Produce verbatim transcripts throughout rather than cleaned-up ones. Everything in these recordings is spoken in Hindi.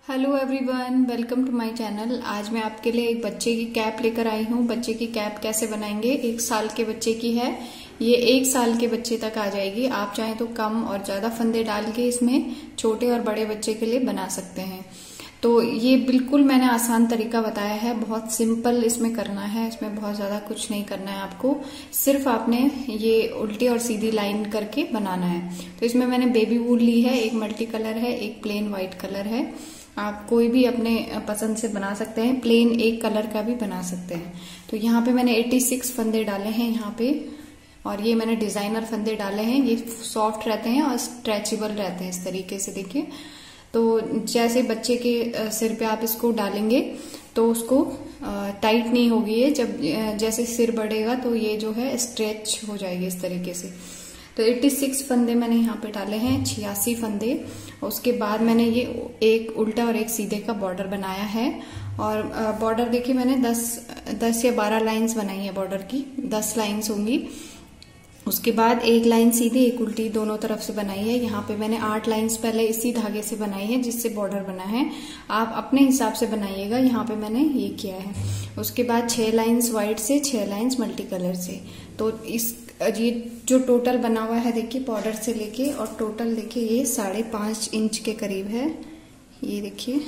Hello everyone, welcome to my channel. आज मैं आपके लिए एक बच्चे की कैप लेकर आई हूँ। बच्चे की कैप कैसे बनाएंगे, एक साल के बच्चे की है। ये एक साल के बच्चे तक आ जाएगी। आप चाहें तो कम और ज्यादा फंदे डाल के इसमें छोटे और बड़े बच्चे के लिए बना सकते हैं। तो ये बिल्कुल मैंने आसान तरीका बताया है, बहुत सिंपल इसमें करना है। इसमें बहुत ज्यादा कुछ नहीं करना है आपको, सिर्फ आपने ये उल्टी और सीधी लाइन करके बनाना है। तो इसमें मैंने बेबी वूल ली है, एक मल्टी कलर है, एक प्लेन व्हाइट कलर है। आप कोई भी अपने पसंद से बना सकते हैं, प्लेन एक कलर का भी बना सकते हैं। तो यहाँ पे मैंने छियासी फंदे डाले हैं यहाँ पे, और ये मैंने डिजाइनर फंदे डाले हैं। ये सॉफ्ट रहते हैं और स्ट्रेचेबल रहते हैं इस तरीके से। देखिए, तो जैसे बच्चे के सिर पे आप इसको डालेंगे तो उसको टाइट नहीं होगी ये। जब जैसे सिर बढ़ेगा तो ये जो है स्ट्रेच हो जाएगी इस तरीके से। तो छियासी फंदे मैंने यहाँ पे डाले हैं, छियासी फंदे। उसके बाद मैंने ये एक उल्टा और एक सीधे का बॉर्डर बनाया है। और बॉर्डर देखिए, मैंने दस दस या बारह लाइंस बनाई है बॉर्डर की, दस लाइंस होंगी। उसके बाद एक लाइन सीधी एक उल्टी दोनों तरफ से बनाई है। यहाँ पे मैंने आठ लाइंस पहले इसी धागे से बनाई है जिससे बॉर्डर बना है। आप अपने हिसाब से बनाइएगा, यहाँ पे मैंने ये किया है। उसके बाद छह लाइंस व्हाइट से, छह लाइंस मल्टी कलर से। तो इस ये जो टोटल बना हुआ है देखिए, बॉर्डर से लेके और टोटल देखिए, ये साढ़े पांच इंच के करीब है। ये देखिए,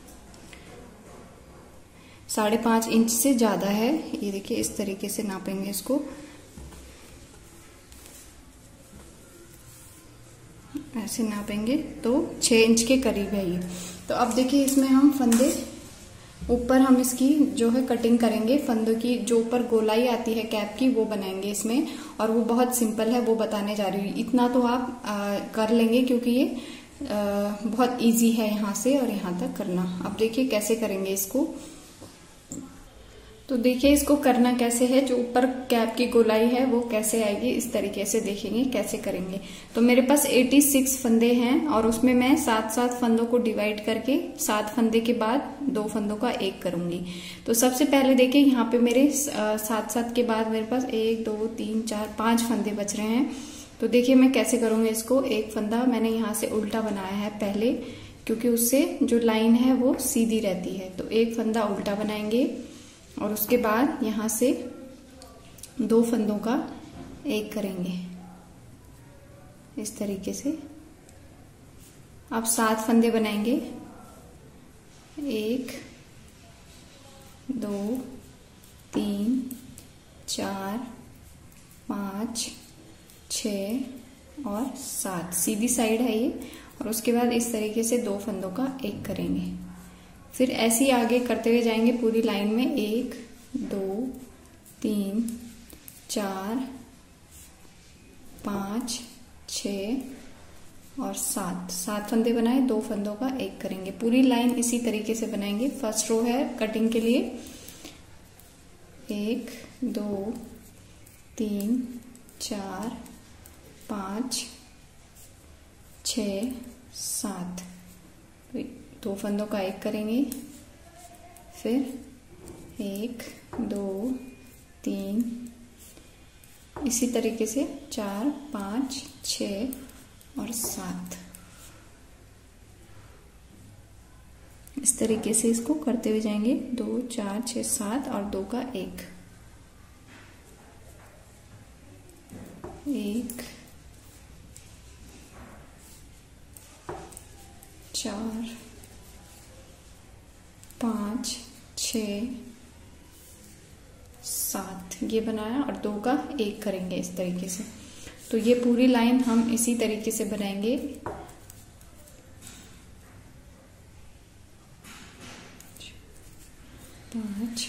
साढ़े पांच इंच से ज्यादा है। ये देखिए, इस तरीके से नापेंगे इसको, ऐसे नापेंगे तो छह इंच के करीब है ये। तो अब देखिए, इसमें हम फंदे ऊपर हम इसकी जो है कटिंग करेंगे। फंदों की जो ऊपर गोलाई आती है कैप की, वो बनाएंगे इसमें। और वो बहुत सिंपल है, वो बताने जा रही हूँ। इतना तो आप आ, कर लेंगे क्योंकि ये आ, बहुत इजी है यहाँ से और यहाँ तक करना। अब देखिए कैसे करेंगे इसको। तो देखिए इसको करना कैसे है, जो ऊपर कैप की गोलाई है वो कैसे आएगी, इस तरीके से देखेंगे कैसे करेंगे। तो मेरे पास छियासी फंदे हैं और उसमें मैं सात सात फंदों को डिवाइड करके सात फंदे के बाद दो फंदों का एक करूंगी। तो सबसे पहले देखिए, यहाँ पे मेरे सात सात के बाद मेरे पास एक दो तीन चार पांच फंदे बच रहे हैं। तो देखिए मैं कैसे करूंगी इसको। एक फंदा मैंने यहाँ से उल्टा बनाया है पहले, क्योंकि उससे जो लाइन है वो सीधी रहती है। तो एक फंदा उल्टा बनाएंगे और उसके बाद यहां से दो फंदों का एक करेंगे इस तरीके से। अब सात फंदे बनाएंगे, एक दो तीन चार पांच छ और सात, सीधी साइड है ये। और उसके बाद इस तरीके से दो फंदों का एक करेंगे। फिर ऐसे ही आगे करते हुए जाएंगे पूरी लाइन में। एक दो तीन चार पांच छ और सात, सात फंदे बनाए, दो फंदों का एक करेंगे। पूरी लाइन इसी तरीके से बनाएंगे। फर्स्ट रो है कटिंग के लिए, एक दो तीन चार पांच छ सात, दो फंदों का एक करेंगे। फिर एक दो तीन, इसी तरीके से चार पांच छ और सात, इस तरीके से इसको करते हुए जाएंगे। दो चार छ सात और दो का एक, एक चार पांच छ सात, ये बनाया और दो का एक करेंगे इस तरीके से। तो ये पूरी लाइन हम इसी तरीके से बनाएंगे। पांच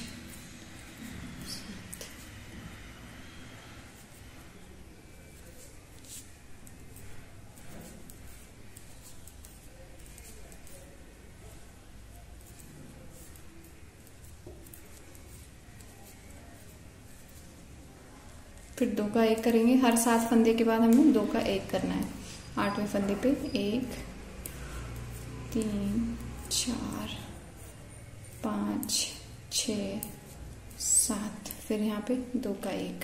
फिर दो का एक करेंगे। हर सात फंदे के बाद हमें दो का एक करना है। आठवें फंदे पे एक तीन चार पांच छ सात, फिर यहाँ पे दो का एक,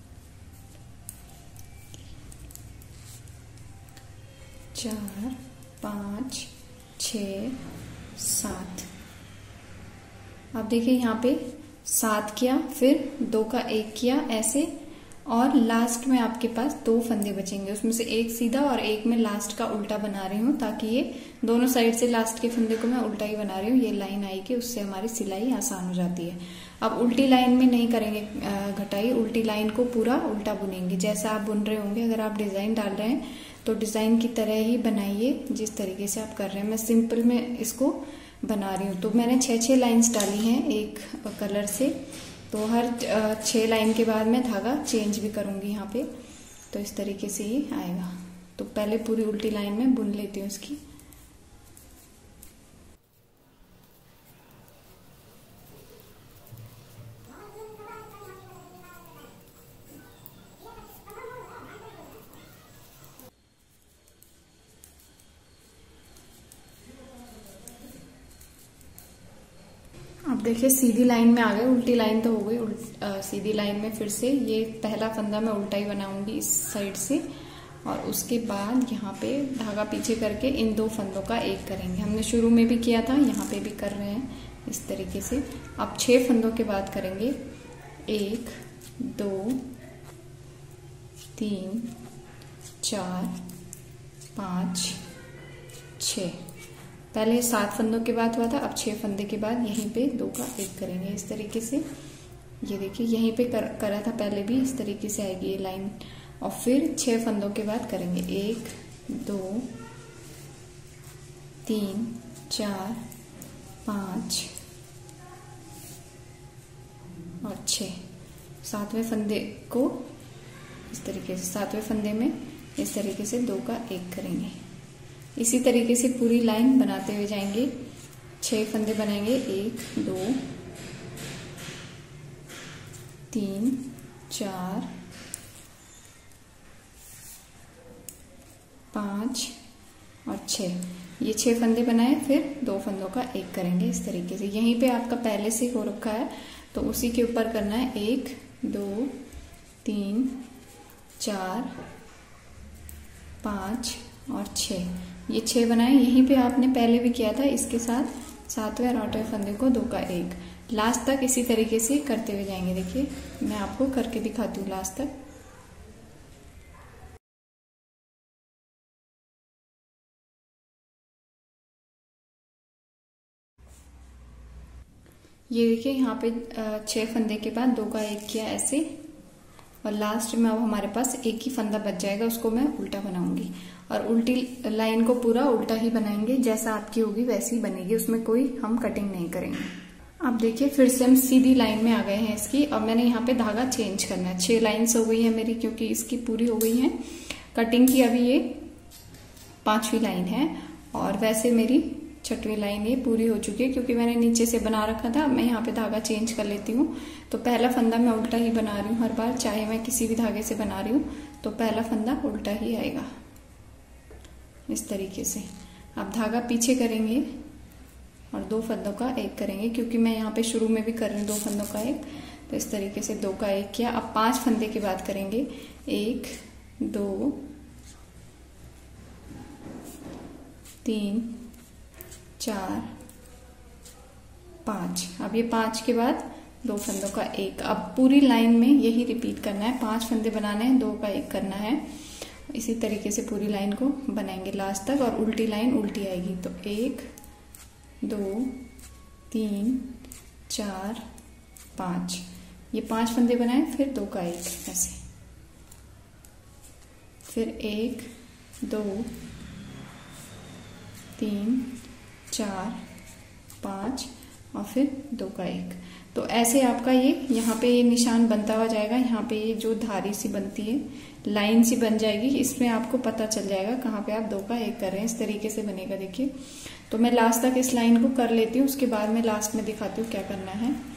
चार पाँच, छ, सात। अब देखिए यहाँ पे सात किया, फिर दो का एक किया ऐसे, और लास्ट में आपके पास दो फंदे बचेंगे, उसमें से एक सीधा और एक में लास्ट का उल्टा बना रही हूँ, ताकि ये दोनों साइड से लास्ट के फंदे को मैं उल्टा ही बना रही हूँ। ये लाइन आएगी, उससे हमारी सिलाई आसान हो जाती है। अब उल्टी लाइन में नहीं करेंगे घटाई, उल्टी लाइन को पूरा उल्टा बुनेंगे। जैसा आप बुन रहे होंगे, अगर आप डिजाइन डाल रहे हैं तो डिजाइन की तरह ही बनाइए जिस तरीके से आप कर रहे हैं। मैं सिंपल में इसको बना रही हूँ। तो मैंने छह छह लाइंस डाली हैं एक कलर से, तो हर छह लाइन के बाद मैं धागा चेंज भी करूंगी यहाँ पे, तो इस तरीके से ये आएगा। तो पहले पूरी उल्टी लाइन में बुन लेती हूँ इसकी। अब देखिए सीधी लाइन में आ गए, उल्टी लाइन तो हो गई। आ, सीधी लाइन में फिर से ये पहला फंदा मैं उल्टा ही बनाऊंगी इस साइड से, और उसके बाद यहाँ पे धागा पीछे करके इन दो फंदों का एक करेंगे। हमने शुरू में भी किया था, यहाँ पे भी कर रहे हैं इस तरीके से। अब छह फंदों के बाद करेंगे, एक, दो, तीन, चार, पाँच, छः। पहले सात फंदों के बाद हुआ था, अब छह फंदे के बाद यहीं पे दो का एक करेंगे इस तरीके से। ये देखिए यहीं पे कर, करा था पहले भी, इस तरीके से आएगी ये लाइन। और फिर छह फंदों के बाद करेंगे, एक, दो, तीन, चार, पाँच और छः। सातवें फंदे को इस तरीके से, सातवें फंदे में इस तरीके से दो का एक करेंगे। इसी तरीके से पूरी लाइन बनाते हुए जाएंगे। छह फंदे बनाएंगे, एक, दो, तीन, चार, पाँच और छः। ये छह फंदे बनाए, फिर दो फंदों का एक करेंगे इस तरीके से। यहीं पे आपका पहले से हो रखा है तो उसी के ऊपर करना है। एक, दो, तीन, चार, पाँच और छः। ये छह बनाए, यहीं पे आपने पहले भी किया था। इसके साथ सातवें और आठवें फंदे को दो का एक, लास्ट तक इसी तरीके से करते हुए जाएंगे। देखिए मैं आपको करके दिखाती हूँ लास्ट तक। ये देखिए यहाँ पे छह फंदे के बाद दो का एक किया ऐसे, और लास्ट में अब हमारे पास एक ही फंदा बच जाएगा, उसको मैं उल्टा बनाऊंगी। और उल्टी लाइन को पूरा उल्टा ही बनाएंगे, जैसा आपकी होगी वैसी ही बनेगी, उसमें कोई हम कटिंग नहीं करेंगे। अब देखिए फिर से हम सीधी लाइन में आ गए हैं इसकी। अब मैंने यहाँ पे धागा चेंज करना है। छह लाइन्स हो गई है मेरी, क्योंकि इसकी पूरी हो गई है कटिंग की। अभी ये पांचवी लाइन है, और वैसे मेरी छठवीं लाइन ये पूरी हो चुकी है, क्योंकि मैंने नीचे से बना रखा था। मैं यहाँ पे धागा चेंज कर लेती हूँ। तो पहला फंदा मैं उल्टा ही बना रही हूँ हर बार, चाहे मैं किसी भी धागे से बना रही हूँ तो पहला फंदा उल्टा ही आएगा इस तरीके से। अब धागा पीछे करेंगे और दो फंदों का एक करेंगे, क्योंकि मैं यहाँ पे शुरू में भी कर रही हूँ दो फंदों का एक, तो इस तरीके से दो का एक किया। अब पांच फंदे के बाद करेंगे, एक, दो, तीन, चार, पाँच। अब ये पांच के बाद दो फंदों का एक। अब पूरी लाइन में यही रिपीट करना है, पांच फंदे बनाने हैं, दो का एक करना है। इसी तरीके से पूरी लाइन को बनाएंगे लास्ट तक, और उल्टी लाइन उल्टी आएगी। तो एक, दो, तीन, चार, पाँच। ये पांच फंदे बनाए, फिर दो का एक ऐसे, फिर एक, दो, तीन, चार, पाँच और फिर दो का एक। तो ऐसे आपका ये यहाँ पे ये निशान बनता हुआ जाएगा। यहाँ पे ये जो धारी सी बनती है, लाइन सी बन जाएगी, इसमें आपको पता चल जाएगा कहाँ पे आप दो का एक कर रहे हैं। इस तरीके से बनेगा। देखिए तो मैं लास्ट तक इस लाइन को कर लेती हूँ, उसके बाद मैं लास्ट में दिखाती हूँ क्या करना है।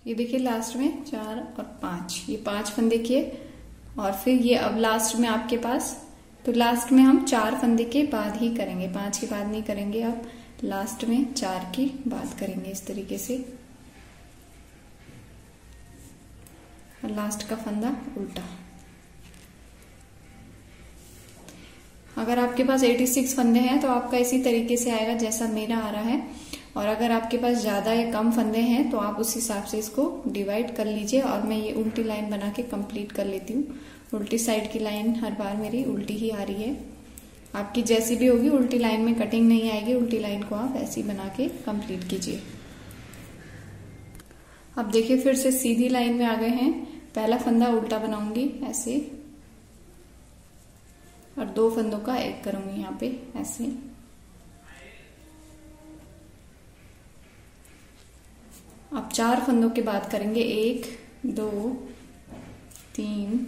ये देखिए लास्ट में चार और पांच, ये पांच फंदे किए और फिर ये अब लास्ट में आपके पास, तो लास्ट में हम चार फंदे के बाद ही करेंगे, पांच के बाद नहीं करेंगे। अब लास्ट में चार की बात करेंगे इस तरीके से, और लास्ट का फंदा उल्टा। अगर आपके पास छियासी फंदे हैं तो आपका इसी तरीके से आएगा जैसा मेरा आ रहा है, और अगर आपके पास ज्यादा या कम फंदे हैं तो आप उस हिसाब से इसको डिवाइड कर लीजिए। और मैं ये उल्टी लाइन बना के कंप्लीट कर लेती हूँ। उल्टी साइड की लाइन हर बार मेरी उल्टी ही आ रही है, आपकी जैसी भी होगी उल्टी लाइन में कटिंग नहीं आएगी, उल्टी लाइन को आप ऐसी बना के कंप्लीट कीजिए। अब देखिए फिर से सीधी लाइन में आ गए हैं। पहला फंदा उल्टा बनाऊंगी ऐसे, और दो फंदों का एक करूंगी यहाँ पे ऐसे। अब चार फंदों की बात करेंगे, एक दो तीन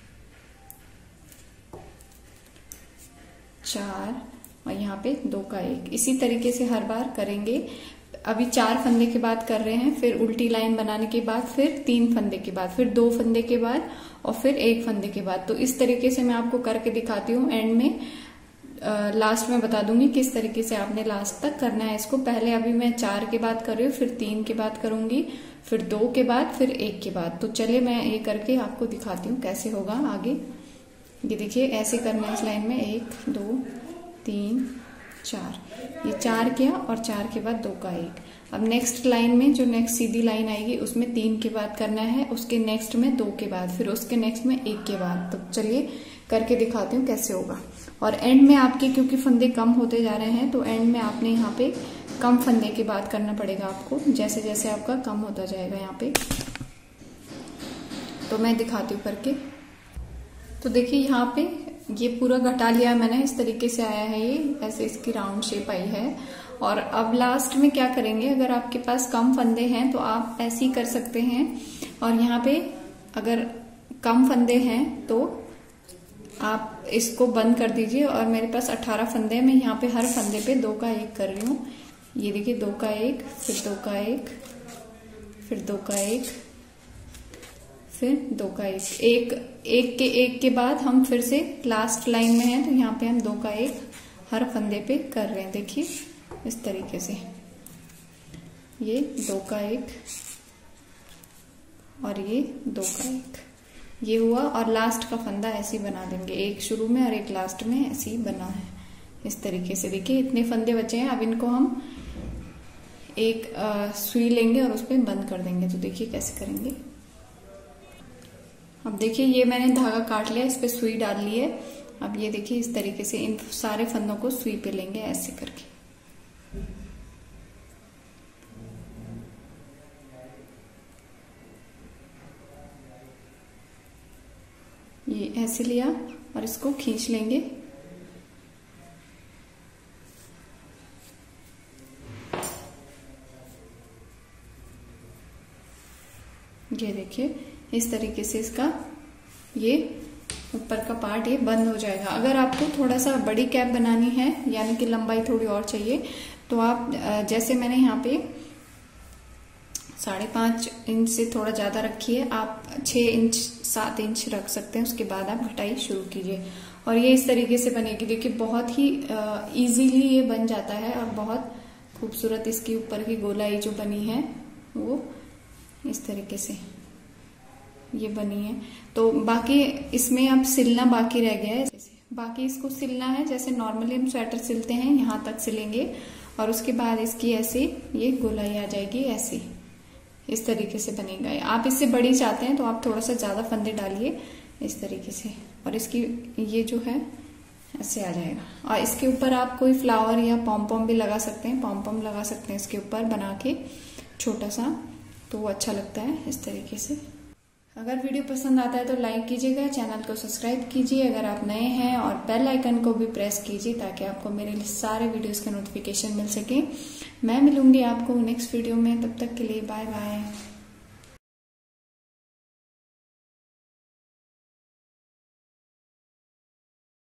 चार, और यहाँ पे दो का एक। इसी तरीके से हर बार करेंगे। अभी चार फंदे के बाद कर रहे हैं, फिर उल्टी लाइन बनाने के बाद, फिर तीन फंदे के बाद, फिर दो फंदे के बाद, और फिर एक फंदे के बाद। तो इस तरीके से मैं आपको करके दिखाती हूँ। एंड में आ, लास्ट में बता दूंगी किस तरीके से आपने लास्ट तक करना है इसको। पहले अभी मैं चार के बाद कर रही हूँ, फिर तीन के बाद करूंगी, फिर दो के बाद, फिर एक के बाद। तो चलिए मैं ये करके आपको दिखाती हूँ कैसे होगा आगे। ये देखिए ऐसे करना है इस लाइन में, एक दो तीन चार, ये चार किया और चार के बाद दो का एक। अब नेक्स्ट लाइन में जो नेक्स्ट सीधी लाइन आएगी उसमें तीन के बाद करना है, उसके नेक्स्ट में दो के बाद, फिर उसके नेक्स्ट में एक के बाद। तो चलिए करके दिखाती हूँ कैसे होगा। और एंड में आपके क्योंकि फंदे कम होते जा रहे हैं तो एंड में आपने यहाँ पे कम फंदे के बाद करना पड़ेगा आपको, जैसे जैसे आपका कम होता जाएगा यहाँ पे। तो मैं दिखाती हूँ करके। तो देखिए यहाँ पे ये पूरा घटा लिया मैंने, इस तरीके से आया है ये, ऐसे इसकी राउंड शेप आई है। और अब लास्ट में क्या करेंगे, अगर आपके पास कम फंदे हैं तो आप ऐसे ही कर सकते हैं। और यहाँ पे अगर कम फंदे हैं तो आप इसको बंद कर दीजिए। और मेरे पास अठारह फंदे हैं, मैं यहाँ पे हर फंदे पे दो का एक कर रही हूँ। ये देखिए दो का एक, फिर दो का एक, फिर दो का एक, फिर दो का एक, एक एक के एक के बाद हम फिर से लास्ट लाइन में हैं तो यहाँ पे हम दो का एक हर फंदे पे कर रहे हैं। देखिए इस तरीके से, ये दो का एक और ये दो का एक, ये हुआ। और लास्ट का फंदा ऐसे ही बना देंगे, एक शुरू में और एक लास्ट में, ऐसे ही बना है इस तरीके से। देखिए इतने फंदे बचे हैं, अब इनको हम एक आ, सुई लेंगे और उस पर बंद कर देंगे। तो देखिए कैसे करेंगे। अब देखिए ये मैंने धागा काट लिया, इस पे सुई डाल ली है। अब ये देखिए इस तरीके से इन सारे फंदों को सुई पे लेंगे ऐसे करके। ये ऐसे लिया और इसको खींच लेंगे। ये देखिए इस तरीके से इसका ये ऊपर का पार्ट ये बंद हो जाएगा। अगर आपको थोड़ा सा बड़ी कैप बनानी है, यानी कि लंबाई थोड़ी और चाहिए, तो आप जैसे मैंने यहाँ पे साढ़े पांच इंच से थोड़ा ज्यादा रखी है, आप छह इंच सात इंच रख सकते हैं। उसके बाद आप घटाई शुरू कीजिए और ये इस तरीके से बनेगी। देखिए बहुत ही इजीली ये बन जाता है और बहुत खूबसूरत इसकी ऊपर की गोलाई जो बनी है वो इस तरीके से ये बनी है। तो बाकी इसमें अब सिलना बाकी रह गया है, बाकी इसको सिलना है जैसे नॉर्मली हम स्वेटर सिलते हैं, यहाँ तक सिलेंगे और उसके बाद इसकी ऐसे ये गोलाई आ जाएगी, ऐसे इस तरीके से बनेगा। आप इससे बड़ी चाहते हैं तो आप थोड़ा सा ज्यादा फंदे डालिए इस तरीके से, और इसकी ये जो है ऐसे आ जाएगा। और इसके ऊपर आप कोई फ्लावर या पॉम पॉम भी लगा सकते हैं, पॉम पॉम लगा सकते हैं इसके ऊपर बना के छोटा सा, तो वो अच्छा लगता है इस तरीके से। अगर वीडियो पसंद आता है तो लाइक कीजिएगा, चैनल को सब्सक्राइब कीजिए अगर आप नए हैं, और बेल आइकन को भी प्रेस कीजिए ताकि आपको मेरे सारे वीडियोस के नोटिफिकेशन मिल सके। मैं मिलूंगी आपको नेक्स्ट वीडियो में, तब तक के लिए बाय बाय।